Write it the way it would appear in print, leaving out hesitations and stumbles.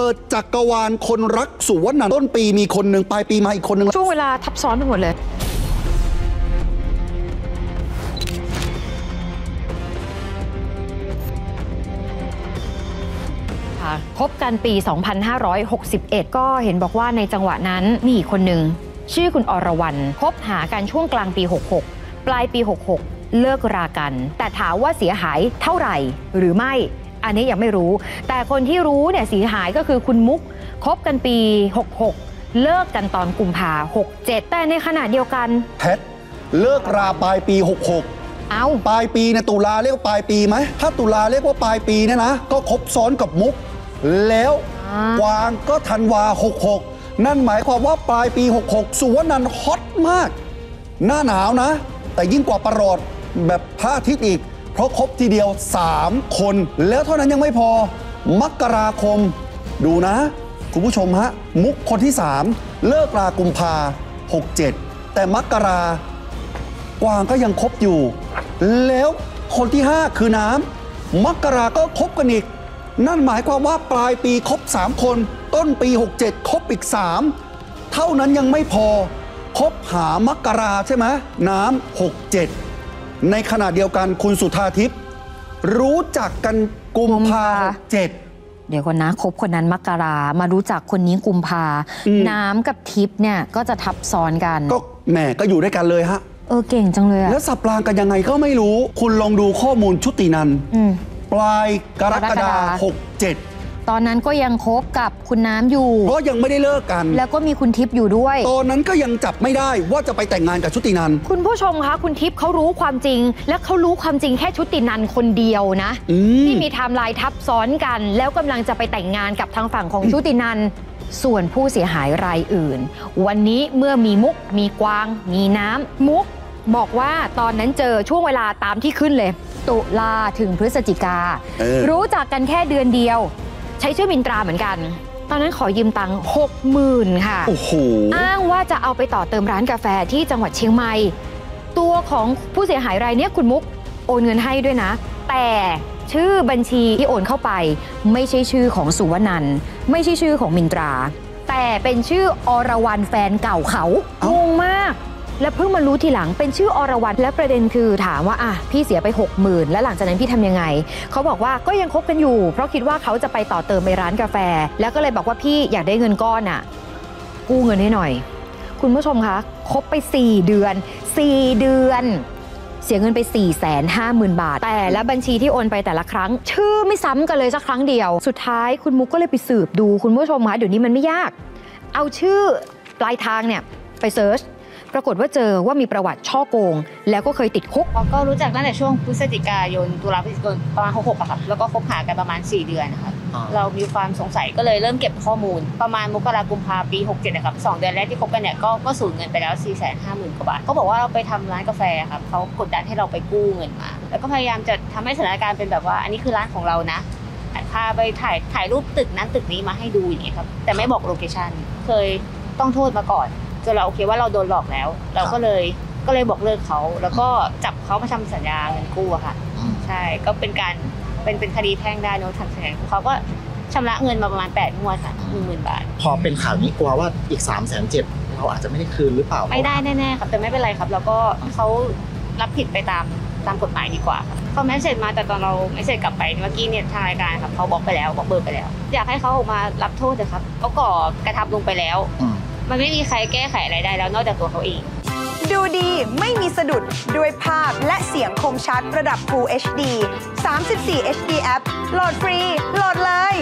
ปิดจักรวาลคนรักสุวรรณต้นปีมีคนหนึ่งปลายปีมาอีกคนหนึ่งช่วงเวลาทับซ้อนไปหมดเลยคบกันปี 2561 ก็เห็นบอกว่าในจังหวะนั้นมีอีกคนหนึ่งชื่อคุณอรวรรณคบหากันช่วงกลางปี 66 ปลายปี 66 เลิกรากันแต่ถามว่าเสียหายเท่าไหร่หรือไม่อันนี้ยังไม่รู้แต่คนที่รู้เนี่ยเสียหายก็คือคุณมุกคบกันปี 66 เลิกกันตอนกุมภา67แต่ในขณะเดียวกันแพทเลิกราปลายปี 66 เอาปลายปีเนี่ยตุลาเรียกว่าปลายปีไหมถ้าตุลาเรียกว่าปลายปีเนี่ยนะก็คบซ้อนกับมุกแล้วกวางก็ธันวา66นั่นหมายความว่าปลายปี66สุวรรณฮอตมากหน้าหนาวนะแต่ยิ่งกว่าประหลอดแบบพระอาทิตย์อีกเพราะคบทีเดียว3คนแล้วเท่านั้นยังไม่พอมกราคมดูนะคุณผู้ชมฮะมุกคนที่3เลิกรากุมภา67แต่มกรากวางก็ยังคบอยู่แล้วคนที่5คือน้ำมกราก็คบกันอีกนั่นหมายความว่าปลายปีคบ3คนต้นปี67คบอีก3เท่านั้นยังไม่พอคบหามกราใช่ไหมน้ำ67ในขณะเดียวกันคุณสุธาทิพย์รู้จักกันกุมภา67 เดี๋ยวก่อนนะคบคนนั้นมกรามารู้จักคนนี้กุมภาน้ำกับทิพย์เนี่ยก็จะทับซ้อนกันก็แหมก็อยู่ด้วยกันเลยฮะเก่งจังเลยอะแล้วสับรางกันยังไงก็ไม่รู้คุณลองดูข้อมูลชุตินันปลายกรกฎาคม67 ตอนนั้นก็ยังคบกับคุณน้ำอยู่เพราะยังไม่ได้เลิกกันแล้วก็มีคุณทิพย์อยู่ด้วยตอนนั้นก็ยังจับไม่ได้ว่าจะไปแต่งงานกับชุตินันคุณผู้ชมคะคุณทิพย์เขารู้ความจริงและเขารู้ความจริงแค่ชุตินันคนเดียวนะที่มีไทม์ไลน์ทับซ้อนกันแล้วกำลังจะไปแต่งงานกับทางฝั่งของชุตินันส่วนผู้เสียหายรายอื่นวันนี้เมื่อมีมุกมีกวางมีน้ำมุกบอกว่าตอนนั้นเจอช่วงเวลาตามที่ขึ้นเลยตุลาถึงพฤศจิการู้จักกันแค่เดือนเดียวใช้ชื่อมินตราเหมือนกันตอนนั้นขอยืมตังค์60,000ค่ะอ้างว่าจะเอาไปต่อเติมร้านกาแฟที่จังหวัดเชียงใหม่ตัวของผู้เสียหายรายนี้คุณมุกโอนเงินให้ด้วยนะแต่ชื่อบัญชีที่โอนเข้าไปไม่ใช่ชื่อของสุวรรณไม่ใช่ชื่อของมินตราแต่เป็นชื่ออรวรรณแฟนเก่าเขางงมากและเพิ่งมารู้ทีหลังเป็นชื่ออรวรรณและประเด็นคือถามว่าพี่เสียไป60,000แล้วหลังจากนั้นพี่ทำยังไงเขาบอกว่าก็ยังคบกันอยู่เพราะคิดว่าเขาจะไปต่อเติมในร้านกาแฟแล้วก็เลยบอกว่าพี่อยากได้เงินก้อนกู้เงินให้หน่อยคุณผู้ชมคะคบไป4 เดือนเสียเงินไป450,000 บาทแต่และบัญชีที่โอนไปแต่ละครั้งชื่อไม่ซ้ำกันเลยสักครั้งเดียวสุดท้ายคุณมุกก็เลยไปสืบดูคุณผู้ชมคะเดี๋ยวนี้มันไม่ยากเอาชื่อปลายทางเนี่ยไปเซิร์ชปรากฏว่าเจอว่ามีประวัติช่อโกงแล้วก็เคยติดคุกก็รู้จักตั้งแต่ช่วงพฤศจิกายนตุลาพฤศจิกายนประมาณ66อะครับแล้วก็คบหากันประมาณ4 เดือนนะครับเรามีความสงสัยก็เลยเริ่มเก็บข้อมูลประมาณมกราคมกุมภาพันธ์ปี67นะครับ2 เดือนแรกที่คบกันเนี่ยก็สูญเงินไปแล้ว450,000 กว่าบาทเขาบอกว่าเราไปทำร้านกาแฟครับเขากดดันให้เราไปกู้เงินมาแล้วก็พยายามจะทำให้สถานการณ์เป็นแบบว่าอันนี้คือร้านของเรานะพาไปถ่ายรูปตึกนั้นตึกนี้มาให้ดูอย่างเงี้ยครับแต่ไม่บอกโลเคชั่นเคยต้องโทษมาก่อนจนเราโอเคว่าเราโดนหลอกแล้วเราก็เลยบอกเลิกเขาแล้วก็จับเขามาทำสัญญาเงินกู้อะค่ะใช่ก็เป็นการเป็นคดีแพ่งได้เนอะทางสัญญาเขาก็ชำระเงินมาประมาณ8 งวดค่ะ10,000 บาทพอเป็นข่าวนี้กลัวว่าอีก370,000เราอาจจะไม่ได้คืนหรือเปล่าไม่ได้แน่ๆครับแต่ไม่เป็นไรครับแล้วก็เขารับผิดไปตามกฎหมายดีกว่าครับเขาไม่เสร็จมาแต่ตอนเราไม่เสร็จกลับไปเมื่อกี้เนี่ยทางรายการครับเขาบอกไปแล้วบอกเบอร์ไปแล้วอยากให้เขาออกมารับโทษเถอะครับเขาก่อกระทำลงไปแล้วมันไม่มีใครแก้ไขอะไรได้แล้วนอกจากตัวเขาเองดูดีไม่มีสะดุดด้วยภาพและเสียงคมชัดระดับ Full HD 34 HD App โหลดฟรีโหลดเลย